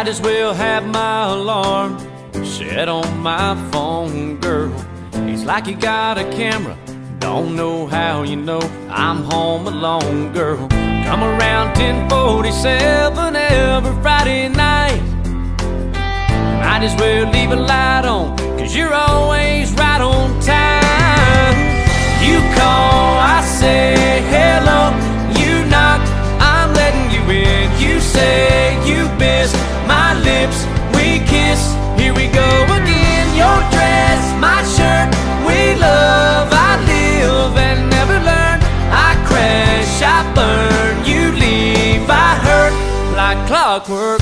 Might as well have my alarm set on my phone, girl. It's like you got a camera, don't know how you know I'm home alone, girl. Come around 10:47 every Friday night. Might as well leave a light on, 'cause you're always right on time. You call, I say hello. You knock, I'm letting you in. You say you miss my lips, we kiss. Here we go again. Your dress, my shirt, we love. I live and never learn. I crash, I burn. You leave, I hurt like clockwork.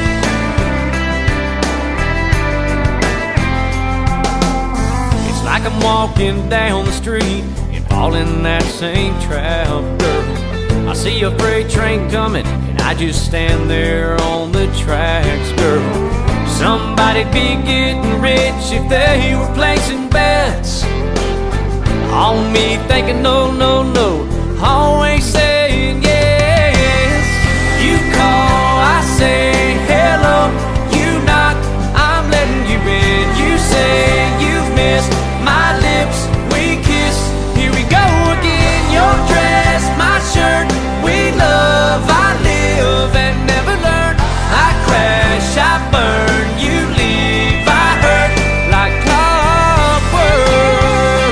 It's like I'm walking down the street and fall in that same trap, girl. I see a freight train coming and I just stand there on the tracks, girl. Somebody'd be getting rich if they were placing bets on me, thinking no, no, no, always saying yes. You call, I say hello. You knock, I'm letting you in. You say you've missed my lips, we kiss. Here we go again. Your dress, my shirt, we love. I live and never learn. I crash, I burn. You leave, I hurt like clockwork.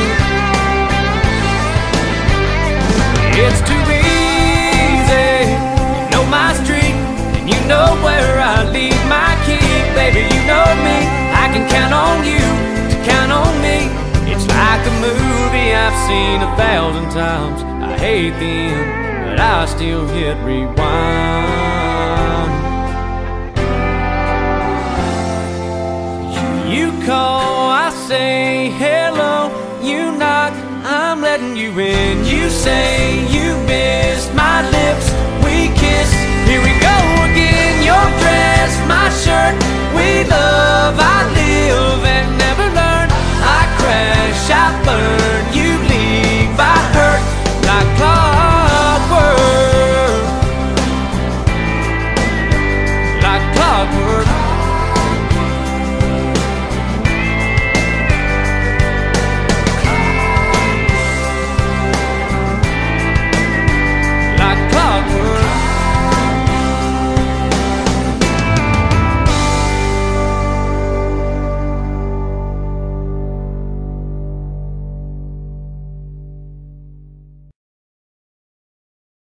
It's too easy. You know my street, and you know where I leave my key. Baby, you know me. I can count on you to count on me. It's like a movie I've seen 1,000 times. I hate the end, but I still hit rewind. You call, I say hello. You knock, I'm letting you in. You say you've been